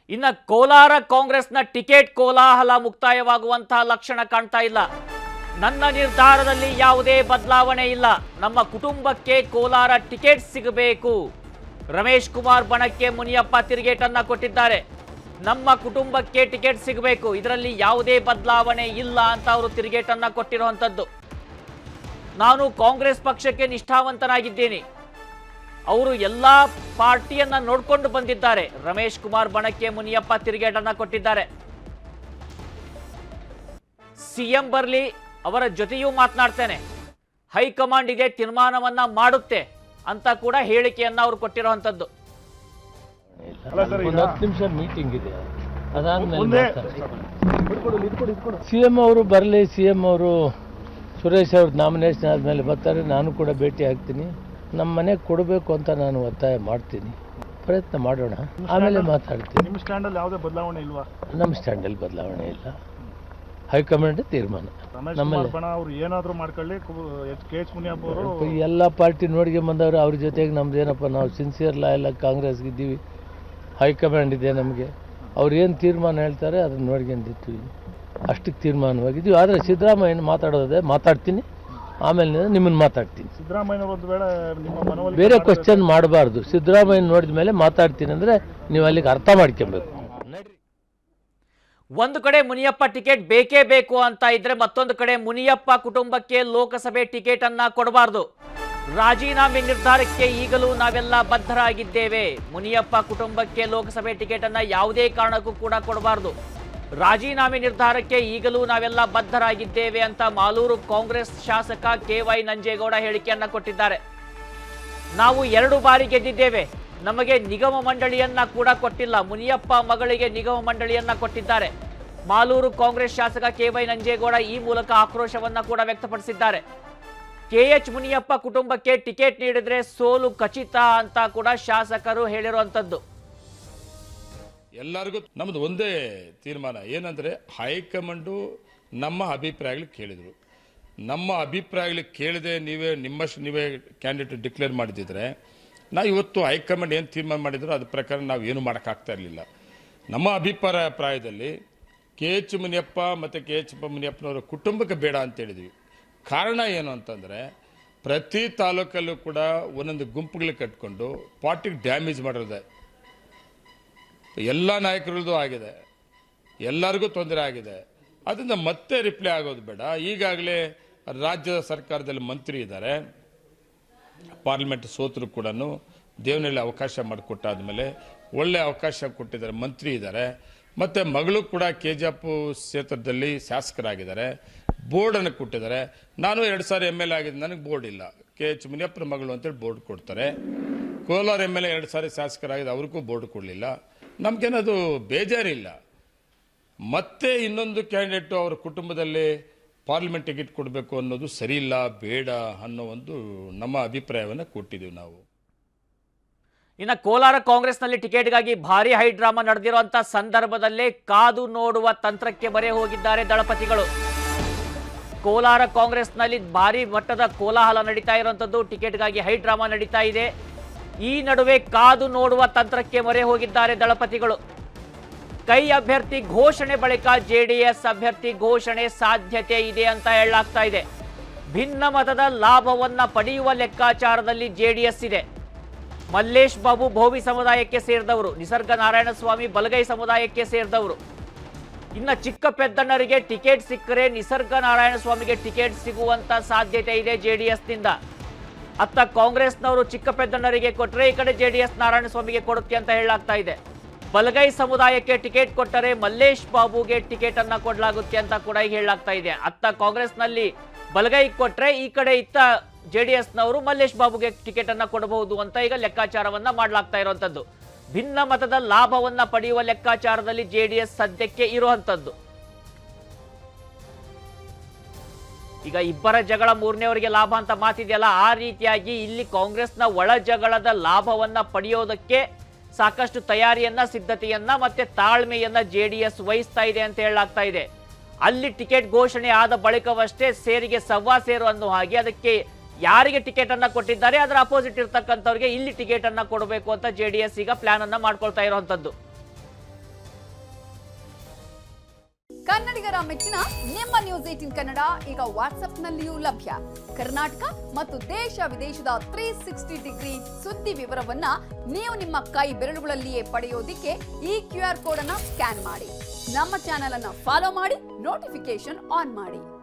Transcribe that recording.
ಇನ್ನು ಕೋಲಾರ ಕಾಂಗ್ರೆಸ್ನ ಟಿಕೆಟ್ ಕೋಲಾಹಲ ಮುಕ್ತಾಯವಾಗುವಂತಹ ಲಕ್ಷಣ ಕಾಣ್ತಾ ಇಲ್ಲ. ನನ್ನ ನಿರ್ಧಾರದಲ್ಲಿ ಯಾವುದೇ ಬದಲಾವಣೆ ಇಲ್ಲ. ನಮ್ಮ ಕುಟುಂಬಕ್ಕೆ ಕೋಲಾರ ಟಿಕೆಟ್ ಸಿಗಬೇಕು. ರಮೇಶ್ ಕುಮಾರ್ ಬಣಕ್ಕೆ ಮುನಿಯಪ್ಪ ತಿರುಗೇಟನ್ನ ಕೊಟ್ಟಿದ್ದಾರೆ. ನಮ್ಮ ಕುಟುಂಬಕ್ಕೆ ಟಿಕೆಟ್ ಸಿಗಬೇಕು, ಇದರಲ್ಲಿ ಯಾವುದೇ ಬದಲಾವಣೆ ಇಲ್ಲ ಅಂತ ಅವರು ತಿರುಗೇಟನ್ನ ಕೊಟ್ಟಿರುವಂಥದ್ದು. ನಾನು ಕಾಂಗ್ರೆಸ್ ಪಕ್ಷಕ್ಕೆ ನಿಷ್ಠಾವಂತನಾಗಿದ್ದೇನೆ. ಅವರು ಎಲ್ಲಾ ಪಾರ್ಟಿಯನ್ನ ನೋಡ್ಕೊಂಡು ಬಂದಿದ್ದಾರೆ. ರಮೇಶ್ ಕುಮಾರ್ ಬಣಕ್ಕೆ ಮುನಿಯಪ್ಪ ತಿರುಗೇಟನ್ನ ಕೊಟ್ಟಿದ್ದಾರೆ. ಸಿಎಂ ಬರಲಿ, ಅವರ ಜೊತೆಯೂ ಮಾತನಾಡ್ತೇನೆ, ಹೈಕಮಾಂಡ್ ಇದೆ ತೀರ್ಮಾನವನ್ನ ಮಾಡುತ್ತೆ ಅಂತ ಕೂಡ ಹೇಳಿಕೆಯನ್ನ ಅವರು ಕೊಟ್ಟಿರುವಂತದ್ದು. 10 ನಿಮಿಷ ಮೀಟಿಂಗ್ ಇದೆ, ಅದಾದ್ಮೇಲೆ ಸಿಎಂ ಅವರು ಬರಲಿ. ಸಿಎಂ ಅವರು ಸುರೇಶ್ ಅವ್ರ ನಾಮಿನೇಷನ್ ಆದ್ಮೇಲೆ ಬರ್ತಾರೆ, ನಾನು ಕೂಡ ಭೇಟಿ ಆಗ್ತೀನಿ. ನಮ್ಮ ಮನೆಗೆ ಕೊಡಬೇಕು ಅಂತ ನಾನು ಒತ್ತಾಯ ಮಾಡ್ತೀನಿ, ಪ್ರಯತ್ನ ಮಾಡೋಣ, ಆಮೇಲೆ ಮಾತಾಡ್ತೀನಿ. ನಿಮ್ಮ ಸ್ಟ್ಯಾಂಡಲ್ಲಿ ಯಾವುದೇ ಬದಲಾವಣೆ ಇಲ್ವಾ? ನಮ್ಮ ಸ್ಟ್ಯಾಂಡಲ್ಲಿ ಬದಲಾವಣೆ ಇಲ್ಲ, ಹೈಕಮಾಂಡ್ ತೀರ್ಮಾನ. ಅವರು ಏನಾದರೂ ಮಾಡ್ಕೊಳ್ಳಿ, KH ಮುನಿಯಪ್ಪ ಅವರು ಎಲ್ಲ ಪಾರ್ಟಿ ನೋಡಿಗೆ ಬಂದವರು, ಅವ್ರ ಜೊತೆಗೆ ನಮ್ದು ಏನಪ್ಪ, ನಾವು ಸಿನ್ಸಿಯರ್ ಲಾಯಲ್ ಕಾಂಗ್ರೆಸ್ಗೆ ಇದ್ದೀವಿ, ಹೈಕಮಾಂಡ್ ಇದೆ ನಮಗೆ. ಅವ್ರು ಏನು ತೀರ್ಮಾನ ಹೇಳ್ತಾರೆ ಅದನ್ನು ನೋಡ್ಕೊಂಡಿರ್ತೀವಿ, ಅಷ್ಟಕ್ಕೆ ತೀರ್ಮಾನವಾಗಿದ್ದೀವಿ. ಆದರೆ ಸಿದ್ದರಾಮಯ್ಯನ ಮಾತಾಡೋದೇ ಮಾತಾಡ್ತೀನಿ, ಆಮೇಲೆ ನಿಮ್ಮನ್ನು ಮಾತಾಡ್ತೀನಿ. ಸಿದ್ದರಾಮಯ್ಯ ಒಂದು ವೇಳೆ ನಿಮ್ಮ ಮನವೊಲಿಕೆ ಬೇರೆ ಕ್ವಶನ್ ಮಾಡಬಾರ್ದು. ಸಿದ್ದರಾಮಯ್ಯನ ನೋಡಿದ ಮೇಲೆ ಮಾತಾಡ್ತೀನಿ ಅಂದರೆ ನೀವು ಅಲ್ಲಿಗೆ ಅರ್ಥ ಮಾಡ್ಕೊಬೇಕು. ಒಂದು ಕಡೆ ಮುನಿಯಪ್ಪ ಟಿಕೆಟ್ ಬೇಕೇ ಬೇಕು ಅಂತ ಇದ್ರೆ, ಮತ್ತೊಂದು ಕಡೆ ಮುನಿಯಪ್ಪ ಕುಟುಂಬಕ್ಕೆ ಲೋಕಸಭೆ ಟಿಕೆಟ್ ಅನ್ನ ಕೊಡಬಾರ್ದು. ರಾಜೀನಾಮೆ ನಿರ್ಧಾರಕ್ಕೆ ಈಗಲೂ ನಾವೆಲ್ಲ ಬದ್ಧರಾಗಿದ್ದೇವೆ. ಮುನಿಯಪ್ಪ ಕುಟುಂಬಕ್ಕೆ ಲೋಕಸಭೆ ಟಿಕೆಟ್ ಅನ್ನ ಯಾವುದೇ ಕಾರಣಕ್ಕೂ ಕೂಡ ಕೊಡಬಾರ್ದು. ರಾಜೀನಾಮೆ ನಿರ್ಧಾರಕ್ಕೆ ಈಗಲೂ ನಾವೆಲ್ಲ ಬದ್ಧರಾಗಿದ್ದೇವೆ ಅಂತ ಮಾಲೂರು ಕಾಂಗ್ರೆಸ್ ಶಾಸಕ KY ನಂಜೇಗೌಡ ಹೇಳಿಕೆಯನ್ನ ಕೊಟ್ಟಿದ್ದಾರೆ. ನಾವು 2 ಬಾರಿ ಗೆದ್ದಿದ್ದೇವೆ, ನಮಗೆ ನಿಗಮ ಮಂಡಳಿಯನ್ನ ಕೂಡ ಕೊಟ್ಟಿಲ್ಲ. ಮುನಿಯಪ್ಪ ಮಗಳಿಗೆ ನಿಗಮ ಮಂಡಳಿಯನ್ನ ಕೊಟ್ಟಿದ್ದಾರೆ. ಮಾಲೂರು ಕಾಂಗ್ರೆಸ್ ಶಾಸಕ KY ನಂಜೇಗೌಡ ಈ ಮೂಲಕ ಆಕ್ರೋಶವನ್ನ ಕೂಡ ವ್ಯಕ್ತಪಡಿಸಿದ್ದಾರೆ. KH ಮುನಿಯಪ್ಪ ಕುಟುಂಬಕ್ಕೆ ಟಿಕೆಟ್ ನೀಡಿದ್ರೆ ಸೋಲು ಖಚಿತ ಅಂತ ಕೂಡ ಶಾಸಕರು ಹೇಳಿರುವಂತದ್ದು. ಎಲ್ಲರಿಗೂ ನಮ್ದು ಒಂದೇ ತೀರ್ಮಾನ ಏನಂದ್ರೆ, ಹೈಕಮಾಂಡು ನಮ್ಮ ಅಭಿಪ್ರಾಯಗಳು ಕೇಳಿದ್ರು. ನಮ್ಮ ಅಭಿಪ್ರಾಯಗಳು ಕೇಳದೆ ನೀವೇ ಕ್ಯಾಂಡಿಡೇಟ್ ಡಿಕ್ಲೇರ್ ಮಾಡಿದ್ರೆ, ನಾವು ಇವತ್ತು ಹೈಕಮಾಂಡ್ ಏನು ತೀರ್ಮಾನ ಮಾಡಿದ್ರು ಅದ್ರ ಪ್ರಕಾರ ನಾವು ಏನು ಮಾಡೋಕ್ಕಾಗ್ತಾ ಇರಲಿಲ್ಲ. ನಮ್ಮ ಅಭಿಪ್ರಾಯದಲ್ಲಿ KH ಮುನಿಯಪ್ಪ ಮತ್ತು KH ಮುನಿಯಪ್ಪನವರ ಕುಟುಂಬಕ್ಕೆ ಬೇಡ ಅಂತ ಹೇಳಿದ್ವಿ. ಕಾರಣ ಏನು ಅಂತಂದರೆ, ಪ್ರತಿ ತಾಲೂಕಲ್ಲೂ ಕೂಡ ಒಂದೊಂದು ಗುಂಪುಗಳು ಕಟ್ಕೊಂಡು ಪಾರ್ಟಿಗೆ ಡ್ಯಾಮೇಜ್ ಮಾಡಿರೋದೆ. ಎಲ್ಲ ನಾಯಕರದ್ದು ಆಗಿದೆ, ಎಲ್ಲರಿಗೂ ತೊಂದರೆ ಆಗಿದೆ. ಅದರಿಂದ ಮತ್ತೆ ರಿಪ್ಲೈ ಆಗೋದು ಬೇಡ. ಈಗಾಗಲೇ ರಾಜ್ಯದ ಸರ್ಕಾರದಲ್ಲಿ ಮಂತ್ರಿ ಇದ್ದಾರೆ, ಪಾರ್ಲಿಮೆಂಟ್ ಸೋತರು ಕೂಡ ದೇವನಹಳ್ಳಿ ಅವಕಾಶ ಮಾಡಿಕೊಟ್ಟಾದ್ಮೇಲೆ ಒಳ್ಳೆ ಅವಕಾಶ ಕೊಟ್ಟಿದ್ದಾರೆ, ಮಂತ್ರಿ ಇದ್ದಾರೆ. ಮತ್ತು ಮಗಳು ಕೂಡ KJP ಕ್ಷೇತ್ರದಲ್ಲಿ ಶಾಸಕರಾಗಿದ್ದಾರೆ, ಬೋರ್ಡನ್ನು ಕೊಟ್ಟಿದ್ದಾರೆ. ನಾನು 2 ಸಾರಿ MLA ಆಗಿದ್ದು, ನನಗೆ ಬೋರ್ಡ್ ಇಲ್ಲ. KH ಮುನಿಯಪ್ಪನ ಮಗಳು ಅಂತೇಳಿ ಬೋರ್ಡ್ ಕೊಡ್ತಾರೆ. ಕೋಲಾರ MLA 2 ಸಾರಿ ಶಾಸಕರಾಗಿದೆ, ಅವ್ರಿಗೂ ಬೋರ್ಡ್ ಕೊಡಲಿಲ್ಲ. ನಮಗೇನದು ಬೇಜಾರಿಲ್ಲ. ಮತ್ತೆ ಇನ್ನೊಂದು ಕ್ಯಾಂಡಿಡೇಟು ಅವರ ಕುಟುಂಬದಲ್ಲಿ ಪಾರ್ಲಿಮೆಂಟ್ ಟಿಕೆಟ್ ಕೊಡಬೇಕು ಅನ್ನೋದು ಸರಿ ಇಲ್ಲ, ಬೇಡ ಅನ್ನೋ ಒಂದು ನಮ್ಮ ಅಭಿಪ್ರಾಯವನ್ನು ಕೊಟ್ಟಿದ್ದೀವಿ ನಾವು. ಇನ್ನು ಕೋಲಾರ ಕಾಂಗ್ರೆಸ್ನಲ್ಲಿ ಟಿಕೆಟ್ಗಾಗಿ ಭಾರಿ ಹೈಡ್ರಾಮಾ ನಡೆದಿರುವಂತಹ ಸಂದರ್ಭದಲ್ಲೇ ಕಾದು ನೋಡುವ ತಂತ್ರಕ್ಕೆ ಮೊರೆ ಹೋಗಿದ್ದಾರೆ ದಳಪತಿಗಳು. ಕೋಲಾರ ಕಾಂಗ್ರೆಸ್ನಲ್ಲಿ ಭಾರಿ ಮಟ್ಟದ ಕೋಲಾಹಲ ನಡೀತಾ ಇರುವಂತದ್ದು, ಟಿಕೆಟ್ಗಾಗಿ ಹೈಡ್ರಾಮಾ ನಡೀತಾ ಇದೆ. ಈ ನಡುವೆ ಕಾದು ನೋಡುವ ತಂತ್ರಕ್ಕೆ ಮೊರೆ ಹೋಗಿದ್ದಾರೆ ದಳಪತಿಗಳು. ಕೈ ಅಭ್ಯರ್ಥಿ ಘೋಷಣೆ ಬಳಿಕ JDS ಅಭ್ಯರ್ಥಿ ಘೋಷಣೆ ಸಾಧ್ಯತೆ ಇದೆ ಅಂತ ಹೇಳಲಾಗ್ತಾ ಇದೆ. ಭಿನ್ನ ಮತದ ಲಾಭವನ್ನ ಪಡೆಯುವ ಲೆಕ್ಕಾಚಾರದಲ್ಲಿ JDS ಇದೆ. ಮಲ್ಲೇಶ್ ಬಾಬು ಭೋವಿ ಸಮುದಾಯಕ್ಕೆ ಸೇರಿದವರು, ನಿಸರ್ಗ ನಾರಾಯಣಸ್ವಾಮಿ ಬಲಗೈ ಸಮುದಾಯಕ್ಕೆ ಸೇರಿದವರು. ಇನ್ನು ಚಿಕ್ಕ ಪೆದ್ದಣ್ಣರಿಗೆ ಟಿಕೆಟ್ ಸಿಕ್ಕರೆ ನಿಸರ್ಗ ನಾರಾಯಣಸ್ವಾಮಿಗೆ ಟಿಕೆಟ್ ಸಿಗುವಂತ ಸಾಧ್ಯತೆ ಇದೆ JDSನಿಂದ. ಅತ್ತ ಕಾಂಗ್ರೆಸ್ನವರು ಚಿಕ್ಕ ಪೆದ್ದಣ್ಣರಿಗೆ ಕೊಟ್ಟರೆ ಈ ಕಡೆ JDS ನಾರಾಯಣಸ್ವಾಮಿಗೆ ಕೊಡುತ್ತೆ ಅಂತ ಹೇಳಲಾಗ್ತಾ ಇದೆ. ಬಲಗೈ ಸಮುದಾಯಕ್ಕೆ ಟಿಕೆಟ್ ಕೊಟ್ಟರೆ ಮಲ್ಲೇಶ್ ಬಾಬುಗೆ ಟಿಕೆಟ್ ಅನ್ನ ಕೊಡಲಾಗುತ್ತೆ ಅಂತ ಕೂಡ ಈಗ ಹೇಳಲಾಗ್ತಾ ಇದೆ. ಅತ್ತ ಕಾಂಗ್ರೆಸ್ನಲ್ಲಿ ಬಲಗೈ ಕೊಟ್ಟರೆ ಈ ಕಡೆ ಇತ್ತ JDSನವರು ಮಲ್ಲೇಶ್ ಬಾಬುಗೆ ಟಿಕೆಟ್ ಅನ್ನ ಕೊಡಬಹುದು ಅಂತ ಈಗ ಲೆಕ್ಕಾಚಾರವನ್ನ ಮಾಡಲಾಗ್ತಾ ಇರುವಂತದ್ದು. ಭಿನ್ನ ಮತದ ಲಾಭವನ್ನ ಪಡೆಯುವ ಲೆಕ್ಕಾಚಾರದಲ್ಲಿ JDS ಸದ್ಯಕ್ಕೆ ಇರುವಂತದ್ದು. ಈಗ ಇಬ್ಬರ ಜಗಳ ಮೂರನೇವರಿಗೆ ಲಾಭ ಅಂತ ಮಾತಿದೆಯಲ್ಲ, ಆ ರೀತಿಯಾಗಿ ಇಲ್ಲಿ ಕಾಂಗ್ರೆಸ್ನ ಒಳ ಜಗಳದ ಲಾಭವನ್ನ ಪಡೆಯೋದಕ್ಕೆ ಸಾಕಷ್ಟು ತಯಾರಿಯನ್ನ, ಸಿದ್ಧತೆಯನ್ನ ಮತ್ತೆ ತಾಳ್ಮೆಯನ್ನ JDS ವಹಿಸ್ತಾ ಇದೆ ಅಂತ ಹೇಳಲಾಗ್ತಾ ಇದೆ. ಅಲ್ಲಿ ಟಿಕೆಟ್ ಘೋಷಣೆ ಆದ ಬಳಿಕವಷ್ಟೇ ಸೇರಿಗೆ ಸವ್ವಾ ಸೇರು ಅನ್ನೋ ಹಾಗೆ ಅದಕ್ಕೆ ಯಾರಿಗೆ ಟಿಕೆಟ್ ಅನ್ನ ಕೊಟ್ಟಿದ್ದಾರೆ ಅದರ ಅಪೋಸಿಟ್ ಇರತಕ್ಕಂತವರಿಗೆ ಇಲ್ಲಿ ಟಿಕೆಟ್ ಅನ್ನ ಕೊಡಬೇಕು ಅಂತ JDS ಈಗ ಪ್ಲಾನ್ ಅನ್ನ ಮಾಡ್ಕೊಳ್ತಾ ಇರುವಂತದ್ದು. ಕನ್ನಡಿಗರ ಮೆಚ್ಚಿನ ನಿಮ್ಮ ನ್ಯೂಸ್ 18 ಕನ್ನಡ ಈಗ ವಾಟ್ಸ್ಆಪ್ನಲ್ಲಿಯೂ ಲಭ್ಯ. ಕರ್ನಾಟಕ ಮತ್ತು ದೇಶ ವಿದೇಶದ 360 ಡಿಗ್ರಿ ಸುದ್ದಿ ವಿವರವನ್ನ ನೀವು ನಿಮ್ಮ ಕೈ ಬೆರಳುಗಳಲ್ಲಿಯೇ ಪಡೆಯೋದಿಕ್ಕೆ ಈ QR ಕೋಡ್ ಅನ್ನ ಸ್ಕ್ಯಾನ್ ಮಾಡಿ. ನಮ್ಮ ಚಾನೆಲ್ ಅನ್ನ ಫಾಲೋ ಮಾಡಿ, ನೋಟಿಫಿಕೇಶನ್ ಆನ್ ಮಾಡಿ.